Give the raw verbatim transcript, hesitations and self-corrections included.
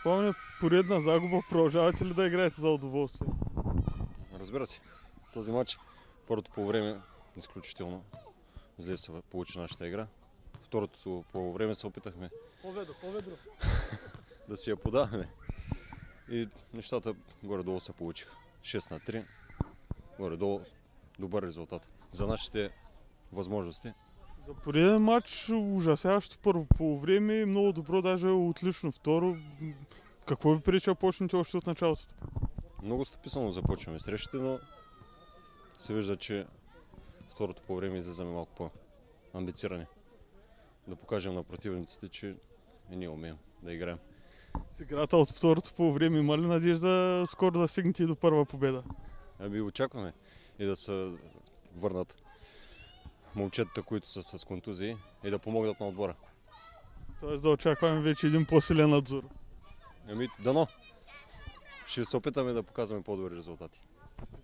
Помня, поредна загуба, продължавате ли да играете за удоволствие? Разбира се. Този матч, първото по време, изключително зле се получи нашата игра. Второто по време се опитахме Поведо, поведо. да си я подаваме. И нещата горе-долу се получиха. шест на три. Горе-долу добър резултат. За нашите възможности. За пореден матч ужасяващо първо по време, много добро, даже отлично второ. Какво ви пречи да почнете още от началото? Много стъписано започваме срещите, но се вижда, че второто по време излизаме малко по-амбицирани. Да покажем на противниците, че и ние умеем да играем. С играта от второто по време има ли надежда скоро да стигнете и до първа победа? Ами очакваме и да се върнат момчетата, които са с контузии, и да помогнат на отбора. Тоест да очакваме вече един по-силен надзор. Ами дано! Ще се опитаме да показваме по-добри резултати.